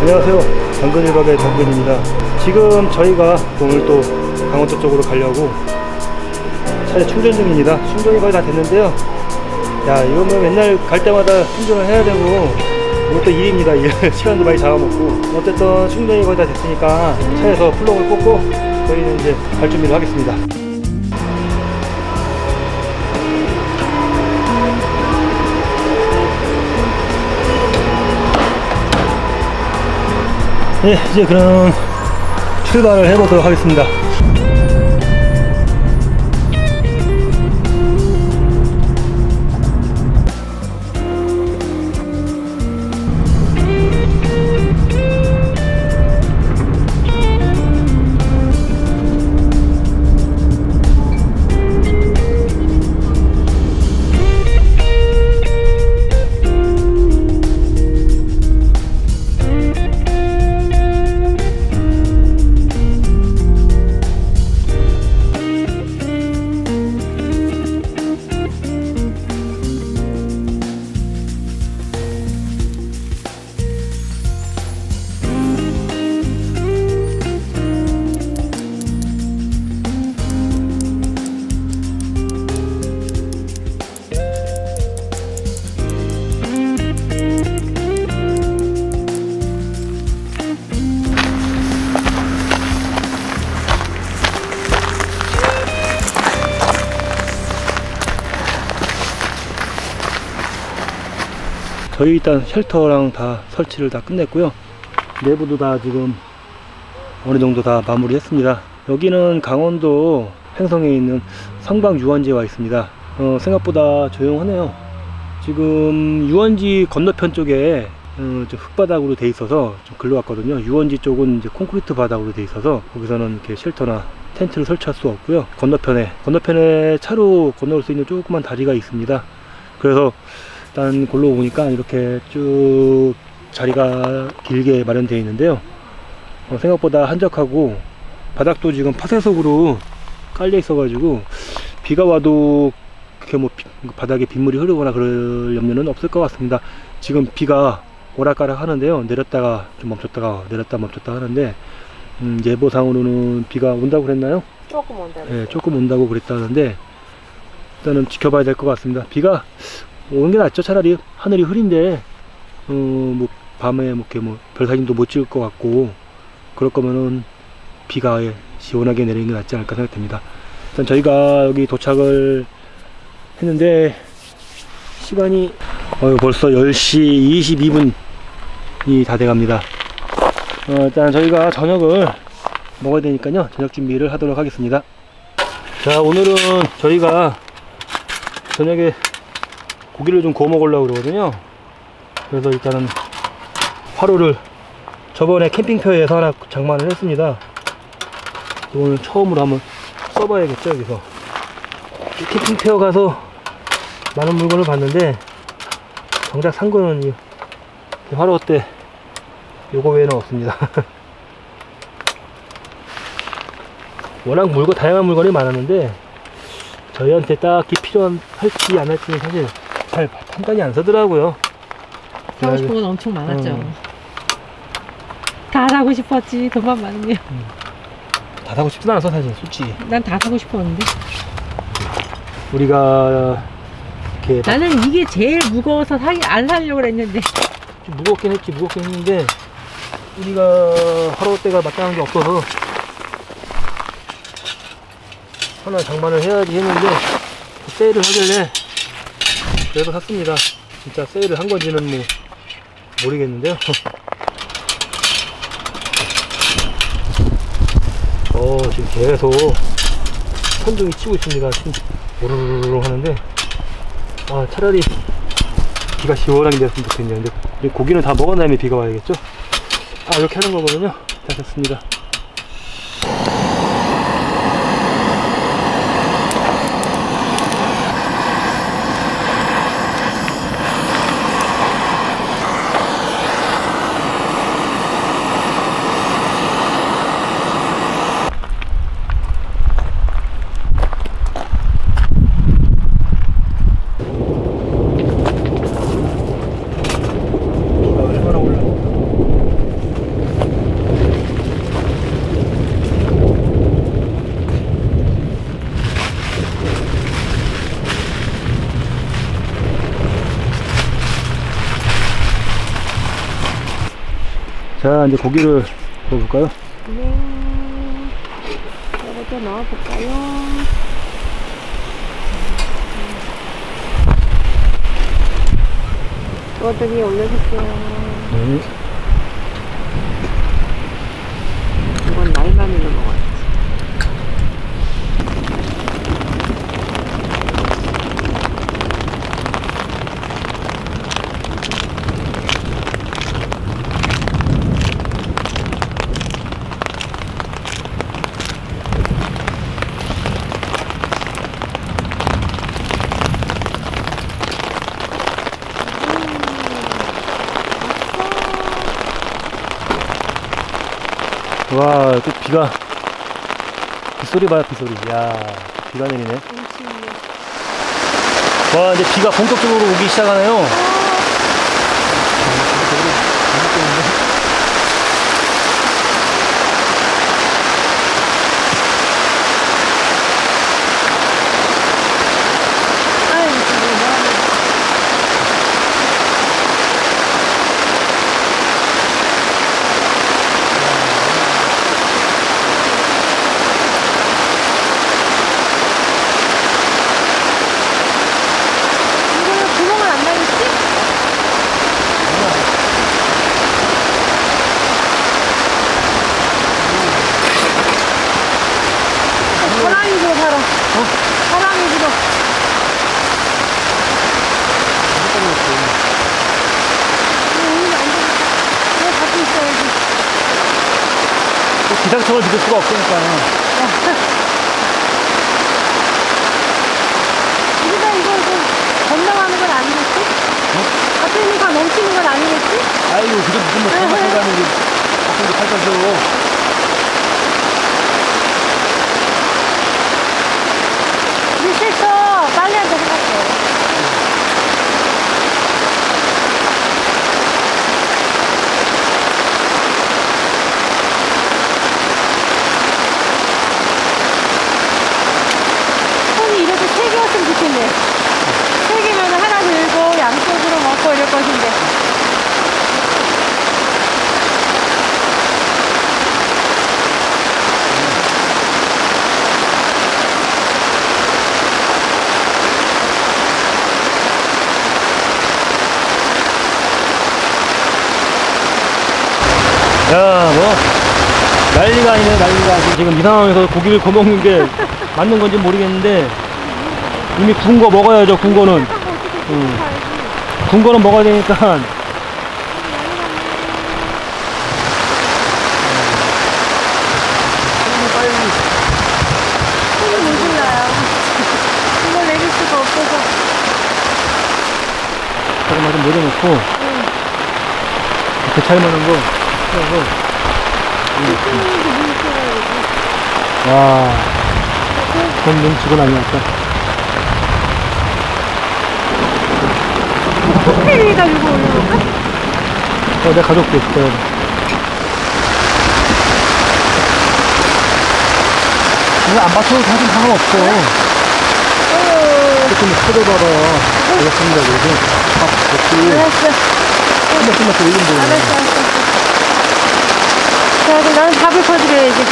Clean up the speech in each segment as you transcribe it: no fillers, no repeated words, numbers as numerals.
안녕하세요, 당근일박의 당근입니다. 지금 저희가 오늘 또 강원도 쪽으로 가려고 차에 충전 중입니다. 충전이 거의 다 됐는데요. 야, 이거는 맨날 갈 때마다 충전을 해야 되고 이것도 일입니다. 시간도 많이 잡아먹고. 어쨌든 충전이 거의 다 됐으니까 차에서 플러그를 꽂고 저희는 이제 갈 준비를 하겠습니다. 네, 이제 그럼 출발을 해보도록 하겠습니다. 저희 일단 쉘터랑 다 설치를 다 끝냈고요. 내부도 다 지금 어느 정도 다 마무리 했습니다. 여기는 강원도 횡성에 있는 성방 유원지에 와 있습니다. 생각보다 조용하네요. 지금 유원지 건너편 쪽에 좀 흙바닥으로 돼 있어서 좀 글로 왔거든요. 유원지 쪽은 이제 콘크리트 바닥으로 돼 있어서 거기서는 이렇게 쉘터나 텐트를 설치할 수 없고요. 건너편에 차로 건너올 수 있는 조그만 다리가 있습니다. 그래서 일단 골로 오니까 이렇게 쭉 자리가 길게 마련되어 있는데요. 생각보다 한적하고 바닥도 지금 파쇄석으로 깔려 있어 가지고 비가 와도 그렇게 뭐 바닥에 빗물이 흐르거나 그럴 염려는 없을 것 같습니다. 지금 비가 오락가락 하는데요. 내렸다가 좀 멈췄다가 내렸다 멈췄다 하는데 예보상으로는 비가 온다고 그랬나요? 조금 온다고. 네, 조금 온다고 그랬다는데 일단은 지켜봐야 될 것 같습니다. 비가 오는 게 낫죠. 차라리 하늘이 흐린데 뭐 밤에 뭐 별 사진도 못 찍을 것 같고 그럴 거면은 비가 시원하게 내리는 게 낫지 않을까 생각됩니다. 일단 저희가 여기 도착을 했는데 시간이 벌써 10시 22분이 다 돼갑니다. 일단 저희가 저녁을 먹어야 되니까요. 저녁 준비를 하도록 하겠습니다. 자, 오늘은 저희가 저녁에 고기를 좀 구워 먹으려고 그러거든요. 그래서 일단은 화로를 저번에 캠핑표에서 하나 장만을 했습니다. 오늘 처음으로 한번 써봐야겠죠. 여기서 캠핑표 가서 많은 물건을 봤는데 정작 산 거는 이 화로 때 요거 외에는 없습니다. 워낙 다양한 물건이 많았는데 저희한테 딱히 필요한 할지 안 할지는 사실 잘 판단이 안 서더라고요. 사고 싶은 건 엄청 많았죠. 다 사고 싶었지. 돈만 많으면. 다 사고 싶진 않아서 사실 솔직히. 난 다 사고 싶었는데. 우리가 이렇게 나는 이게 제일 무거워서 안 사려고 그랬는데. 좀 무겁긴 했는데 우리가 화로대가 마땅한 게 없어서 하나 장만을 해야지 했는데 세일을 하길래 그래서 샀습니다. 진짜 세일을 한 건지는 뭐 모르겠는데요. 지금 계속 천둥이 치고 있습니다. 지금 오르르르 하는데 차라리 비가 시원하게 됐으면 좋겠네요. 근데 고기는 다 먹은 다음에 비가 와야겠죠. 이렇게 하는 거거든요. 다 됐습니다. 자, 이제 고기를 넣어볼까요? 네. 이것도 넣어볼까요? 이것도 위에 올려줄게요. 네. 이건 날마늘로 먹어야지. 와, 또 비가, 빗소리 봐요, 빗소리. 야, 비가 내리네. 와, 이제 비가 본격적으로 오기 시작하네요. 기상청을 믿을 수가 없으니까. 우리가 이거 건너가는 건 아니겠지? 가뜩이가 넘치는 건 아니겠지? 아이고, 그게 무슨 뭐 정말 게 가슴이 팔자죠. 우리 싫어. 빨리 한다 생각해. 이래도 3개였으면 좋겠네. 3개면 하나 들고 양쪽으로 먹고 이럴 것인데. 야, 뭐 난리가 아니네, 난리가. 지금 이 상황에서 고기를 거먹는 게 맞는 건지 모르겠는데 이미 구운 거 먹어야죠. 구운 거는 구운 거는 먹어야 되니까. 손이 모질라요. 이걸 내릴 수가 없어서. 잠깐만 좀 내려놓고 대차이만한 거 하고. 와, 그건 눈치곤 아니었다. 호텔 위에다 이거 올려놓을까? 내가 가져올게. 기다려. 이거 안 맞춰도 사실 상관없어. 조금 터져봐봐. 알겠습니다. 그래서 밥 먹고. 알았어. 끝났어. 올리면 돼. 알았어. 자, 그럼 나는 밥을 퍼드려야지.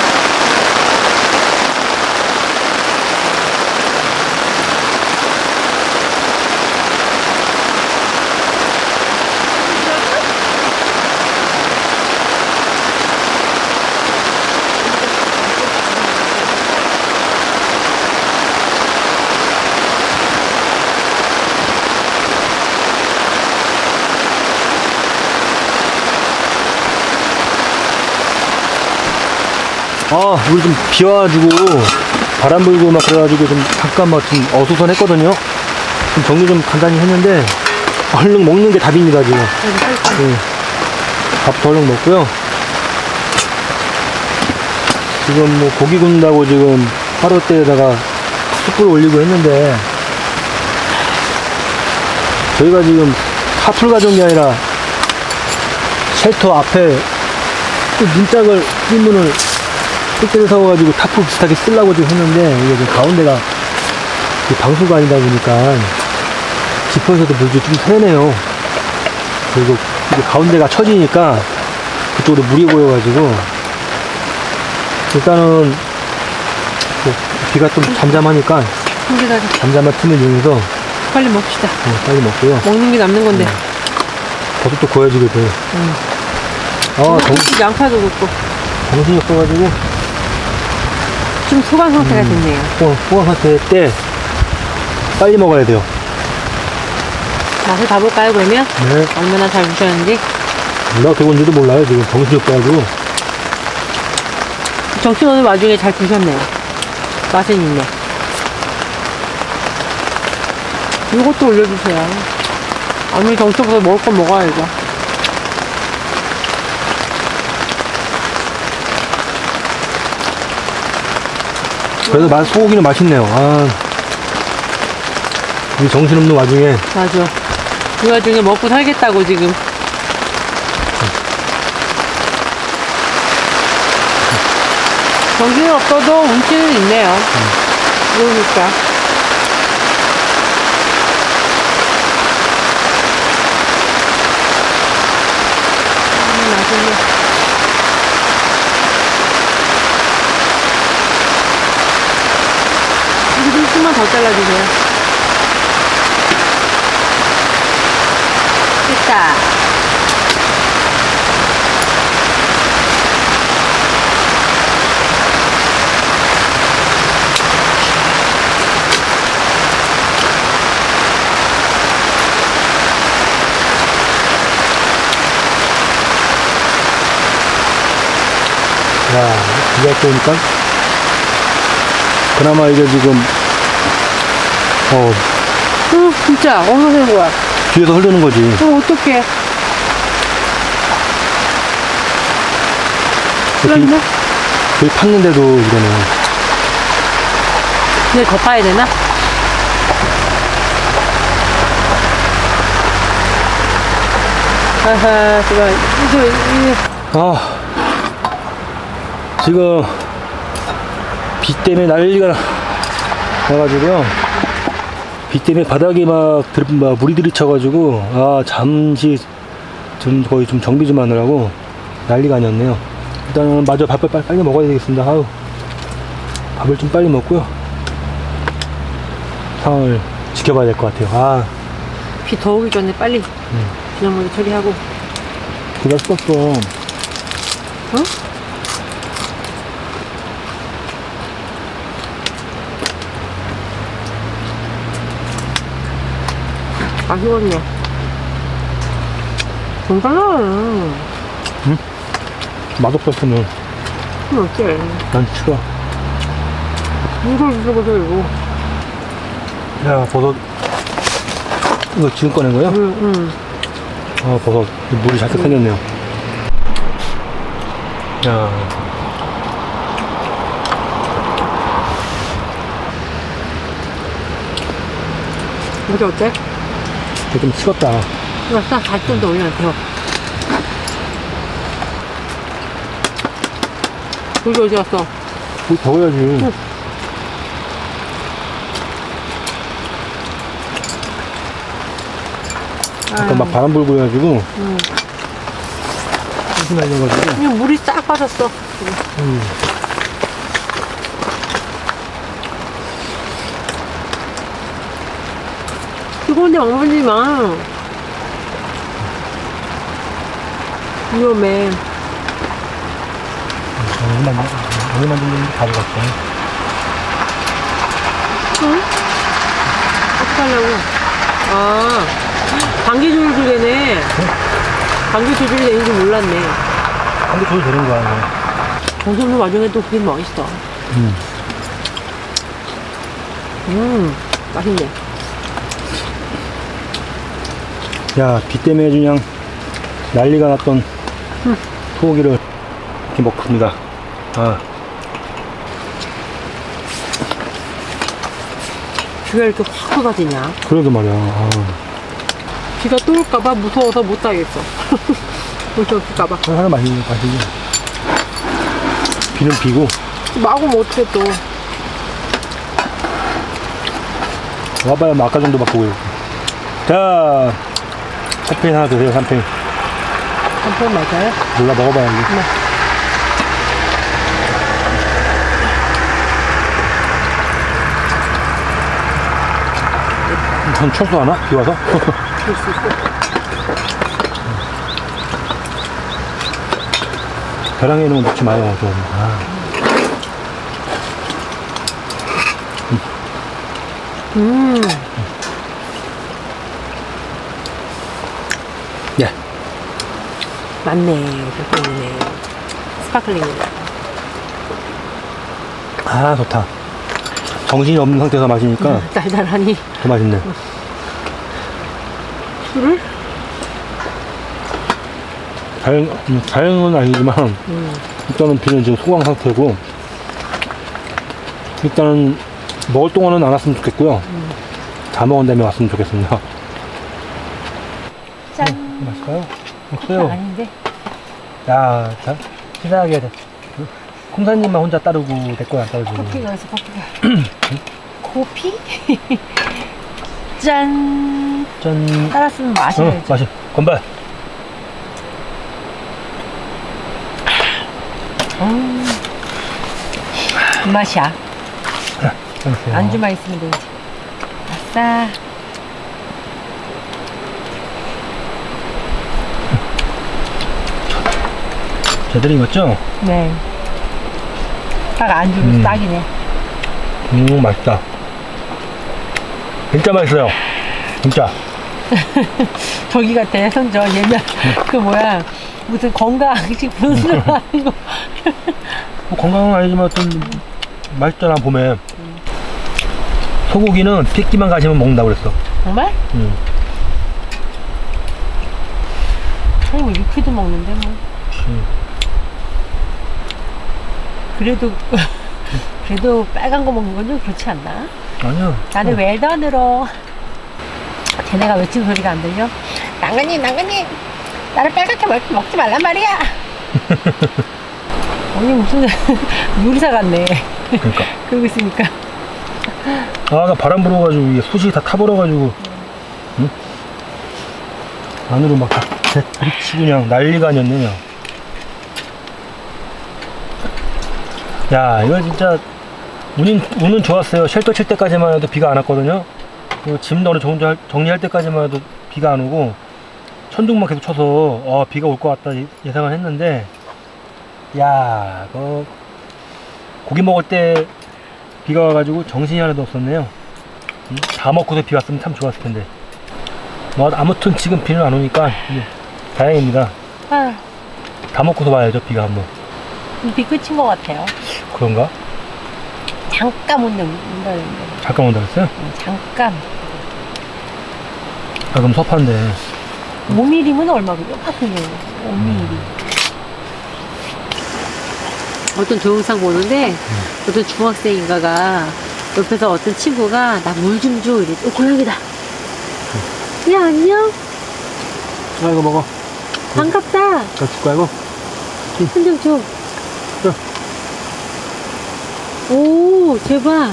아, 우리 좀 비 와가지고 바람 불고 막 그래가지고 좀 잠깐 막 좀 어수선했거든요. 좀 정리 좀 간단히 했는데 얼른 먹는 게 답입니다 지금. 네. 밥도 얼른 먹고요. 지금 뭐 고기 굽는다고 지금 화로대에다가 숯불을 올리고 했는데 저희가 지금 하풀 가져온 게 아니라 쉘터 앞에 또 문짝을 뒷문을 택배를 사와가지고 타프 비슷하게 쓰려고 지금 했는데 이게 지금 가운데가 방수가 아니다 보니까 지퍼에서도 물이 좀 새네요. 그리고 이게 가운데가 처지니까 그쪽으로 물이 고여가지고 일단은 뭐 비가 좀 잠잠하니까 힘들다. 잠잠한 틈을 이용해서 빨리 먹읍시다. 빨리 먹고요. 먹는 게 남는 건데. 버섯도 고여지게 돼. 양파도 굽고. 정신이 없어가지고 좀 소강 상태가 됐네요. 소강 상태 때 빨리 먹어야 돼요. 맛을 봐볼까요, 그러면? 네. 얼마나 잘 드셨는지. 얼마나 되고있는지도 몰라요. 지금 정신이 없어가지고. 정신 오늘 와중에 잘 드셨네요. 맛은 있네. 이것도 올려주세요. 아무리 정신 없어도 먹을 건 먹어야죠. 그래도 소고기는 맛있네요. 이 정신없는 와중에. 맞아. 그 와중에 먹고 살겠다고 지금. 정신은 없어도 운치는 있네요. 그러니까. 맛있네. 이거 좀만 더 잘라주세요. 됐다. 야, 비가 오니까 그나마 이게 지금 진짜 어디서 된 거야? 뒤에서 흐르는 거지. 어떡해. 흘렀나? 거의 팠는데도 이러네. 근데 더 파야 되나? 아하, 이거. 지금 비 때문에 난리가 나가지고요. 비 때문에 바닥에 막 물이 들이쳐가지고 잠시 좀 거의 좀 정비 좀 하느라고 난리가 아니었네요. 일단은 마저 밥을 빨리 먹어야 되겠습니다. 밥을 좀 빨리 먹고요. 상황을 지켜봐야 될 것 같아요. 비 더 오기 전에 빨리 비난물이 처리하고. 비가 쏟았어. 아쉬웠네. 괜찮아. 응? 맛없었으면 그럼 어째. 난 싫어. 이걸 드셔보세요, 이거. 야, 버섯 이거 지금 꺼낸 거예요? 응. 버섯 물이 잘게 생겼네요. 야, 이게 어때? 이게 좀 식었다. 이거 싹 다시 좀 더 올려놓게요. 여기 어디 갔어? 물 더워야지. 응. 약간 막 바람 불고 해가지고 무슨 날려가지고 그냥 물이 싹 빠졌어. 뜨거운데 막 만지지 마. 위험해. 오늘 만든 게 바보 같아. 응? 어떡하려고? 감기 조절되네. 감기 조절이 되는지 몰랐네. 근데 저도 되는 거야. 정신없는 와중에 또 그게 맛있어. 맛있네. 야, 비 때문에 그냥 난리가 났던 소고기를 이렇게 먹습니다. 비가 이렇게 확 쏟아지냐? 그러게 말이야. 비가 또 올까봐 무서워서 못 하겠어. 벌써 올까봐. 하나 맛있네. 비는 비고. 막으면 어떡해 또. 와봐야 뭐 아까 정도 바꾸고. 자, 3팽 하나 드세요. 3팽. 전편 맞아요? 몰라, 먹어봐야지. 네. 전 철수하나? 비 와서? 그럴 수 있어. 계량에는 먹지 마요, 좀. 아. 예. 맞네. 전편이네. 스파클링이네. 아, 좋다. 정신이 없는 상태에서 마시니까 달달하니. 더 맛있네. 술을? 다행은 아니지만, 일단은 비는 지금 소강 상태고, 일단은 먹을 동안은 안 왔으면 좋겠고요. 다 먹은 다음에 왔으면 좋겠습니다. 짠. 맛있어요? 커피가 없어요. 아닌데? 야, 자, 치사하게 돼. 콩사님만 혼자 따르고 내 거야 안 따르고. 커피가 어디서 커피가? 코피? 짠. 짠. 따랐으면 마셔야지. 마시. 건배. 그 맛이야. 짠. 안주만 있으면 되지. 아싸. 제대로 익었죠? 네. 딱 안주로 딱이네. 맛있다. 진짜 맛있어요. 진짜. 저기 같아, 선저. 얘는 그 뭐야. 무슨 건강식 분수를 하는 거. 뭐 건강은 아니지만 좀 맛있잖아, 봄에. 소고기는 핏기만 가시면 먹는다고 그랬어. 정말? 아니, 뭐, 육회도 먹는데, 뭐. 그래도 빨간 거 먹는 건 좀 그렇지 않나? 아니야. 나는 웰던으로. 쟤네가 외치는 소리가 안 들려? 낭가님, 나를 빨갛게 먹지 말란 말이야. 언니 무슨 요리사 같네. 그러니까. 그러고 있으니까. 아, 나 바람 불어가지고 이게 숯이 다 타버려가지고. 응? 안으로 막 다 미치고 그냥 난리가 아니었네, 그냥. 야, 이거 진짜 운은 좋았어요. 쉘터 칠 때까지만 해도 비가 안 왔거든요. 그리고 짐 너를 정리할 때까지만 해도 비가 안 오고 천둥만 계속 쳐서 비가 올 것 같다 예상을 했는데, 야, 고기 먹을 때 비가 와가지고 정신이 하나도 없었네요. 다 먹고서 비 왔으면 참 좋았을 텐데. 뭐 아무튼 지금 비는 안 오니까 다행입니다. 아, 다 먹고서 와야죠, 비가 한번. 비 끝인 것 같아요. 그런가? 잠깐 온다는데. 잠깐 온다 그랬어요? 잠깐. 아, 그럼 섭한데. 5mm면 얼마거든요? 같은 경우. 5mm. 어떤 동영상 보는데, 어떤 중학생인가가 옆에서 어떤 친구가 나 물 좀 줘. 이래. 고양이다. 야, 안녕? 아, 이거 먹어. 반갑다. 나 줄까, 이거? 한 점 줘. 줘. 오, 대박.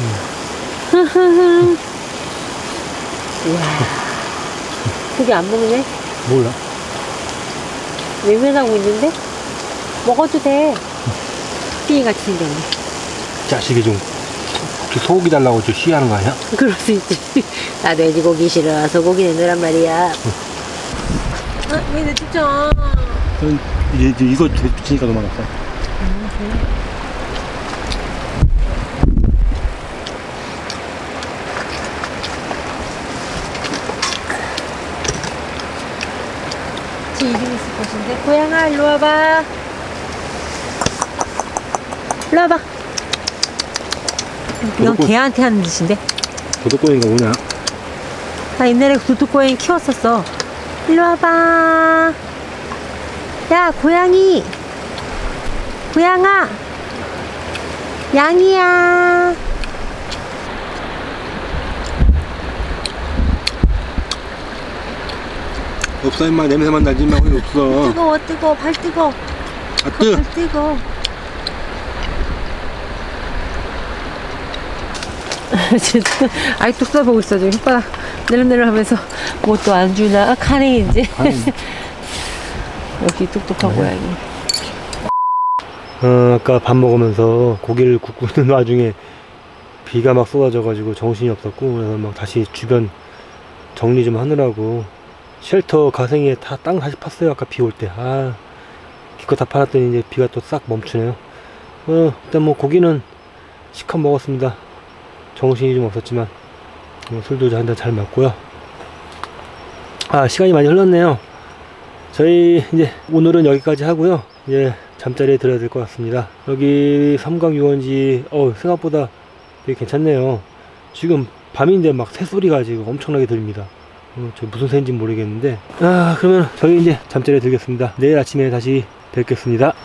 하하하. 이야. 그게 안 먹네? 몰라. 외면하고 있는데? 먹어도 돼. 삐같이 생겼네. 자식이 좀 소고기 달라고 좀 시위하는 거 아니야? 그럴 수 있지. 나 돼지고기 싫어. 소고기 내놓으란 말이야. 왜 늦죠? 이제 이거 붙이니까 너무 많았어. 제 이름 있을 것인데. 고양아, 일로 와봐. 일로 와봐. 이건 개한테 하는 짓인데? 도둑고양이가 뭐냐? 나 옛날에 도둑고양이 키웠었어. 일로 와봐. 야, 고양이. 고양아. 양이야. 없어, 임마. 냄새만 나지, 임마. 거기 없어. 뜨거워, 뜨거워. 발 뜨거워. 아, 뜨! 발 뜨거워. 아직도 쏟아보고 있어. 지금 혓바닥 내려내려 하면서 뭐 또 안 주나? 카네인지. 역시 똑똑한 고양이. 아까 밥 먹으면서 고기를 굽고 있는 와중에 비가 막 쏟아져가지고 정신이 없었고, 그래서 막 다시 주변 정리 좀 하느라고 쉘터 가생이에 다 땅 다시 팠어요. 아까 비 올 때. 기껏 다 팔았더니 이제 비가 또 싹 멈추네요. 일단 뭐 고기는 시컷 먹었습니다. 정신이 좀 없었지만 술도 한 잔 잘 먹고요. 시간이 많이 흘렀네요. 저희 이제 오늘은 여기까지 하고요. 이제 잠자리에 들어야 될 것 같습니다. 여기 삼강 유원지 생각보다 되게 괜찮네요. 지금 밤인데 막 새소리가 지금 엄청나게 들립니다. 저 무슨 새인지 모르겠는데. 그러면 저희 이제 잠자리에 들겠습니다. 내일 아침에 다시 뵙겠습니다.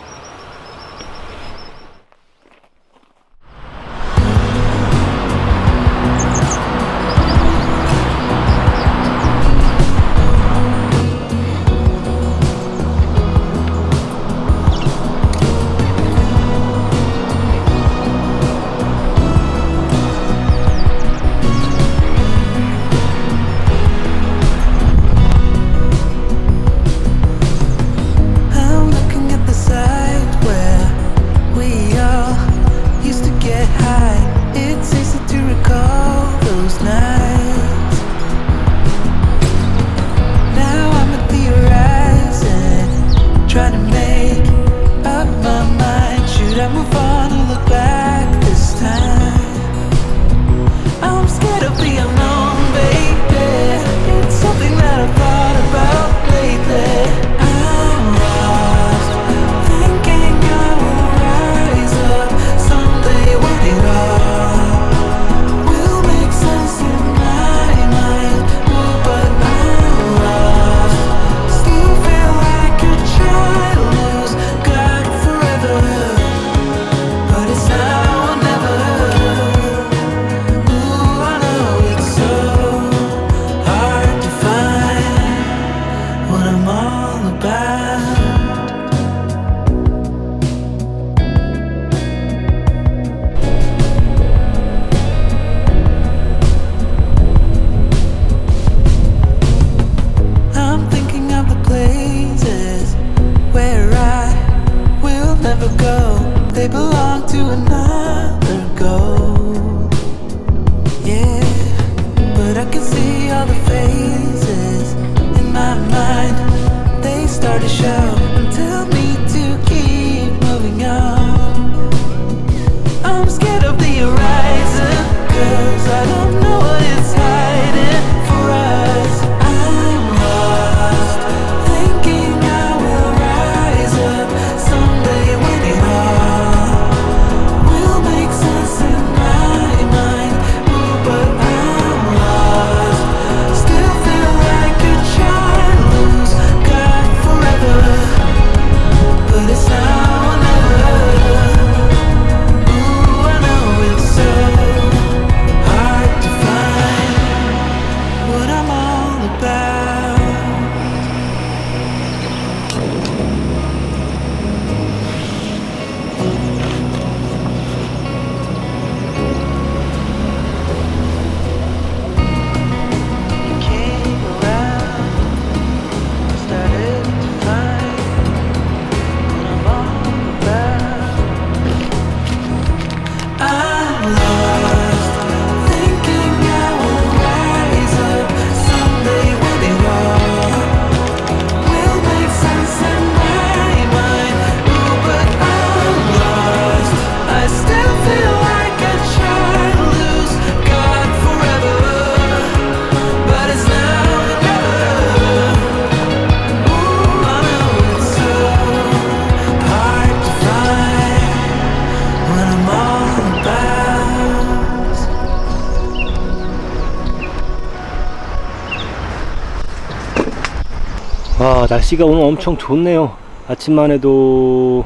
날씨가 오늘 엄청 좋네요. 아침만 해도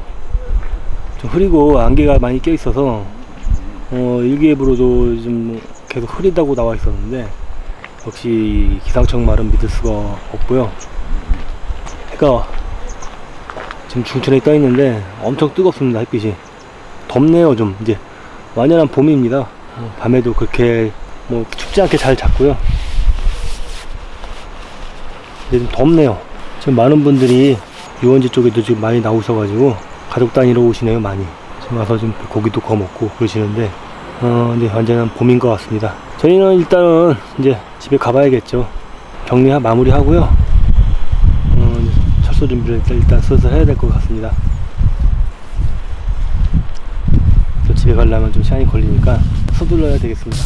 좀 흐리고 안개가 많이 껴 있어서 일기예보로도 좀 계속 흐리다고 나와 있었는데 역시 기상청 말은 믿을 수가 없고요. 해가 지금 중천에 떠 있는데 엄청 뜨겁습니다. 햇빛이 덥네요. 좀 이제 완연한 봄입니다. 밤에도 그렇게 뭐 춥지 않게 잘 잤고요. 이제 좀 덥네요. 지금 많은 분들이 유원지 쪽에도 지금 많이 나오셔가지고 가족 단위로 오시네요. 많이 지금 와서 좀 고기도 구워 먹고 그러시는데 근데 완전한 봄인 것 같습니다. 저희는 일단은 이제 집에 가봐야겠죠. 정리 마무리 하고요. 철수 준비를 일단 슬슬 해야 될 것 같습니다. 또 집에 가려면 좀 시간이 걸리니까 서둘러야 되겠습니다.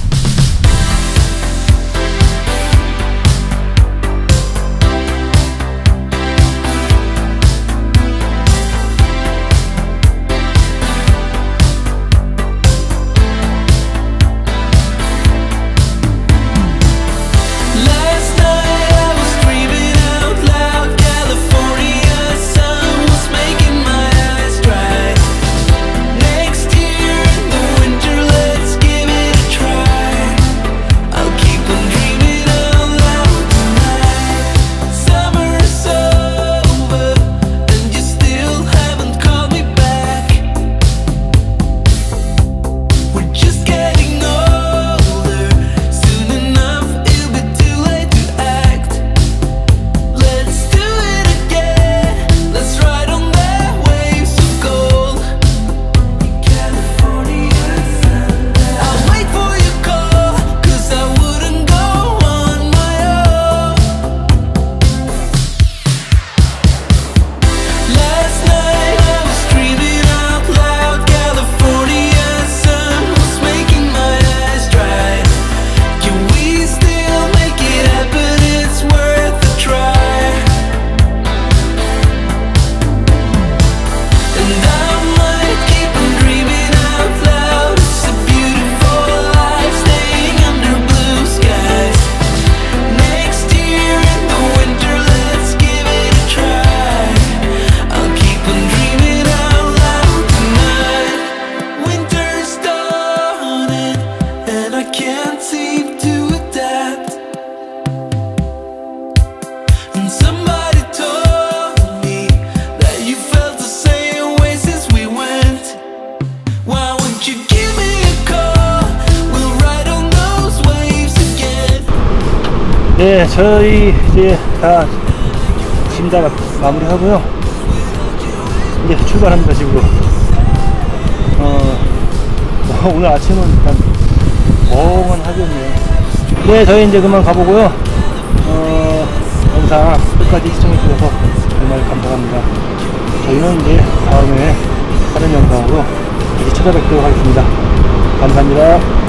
네, 저희 이제 다 짐 다 마무리 하고요. 이제 출발합니다, 집으로. 오늘 아침은 일단 멍은 하겠네요. 네, 저희 이제 그만 가보고요. 영상 끝까지 시청해주셔서 정말 감사합니다. 저희는 이제 다음에 다른 영상으로 다시 찾아뵙도록 하겠습니다. 감사합니다.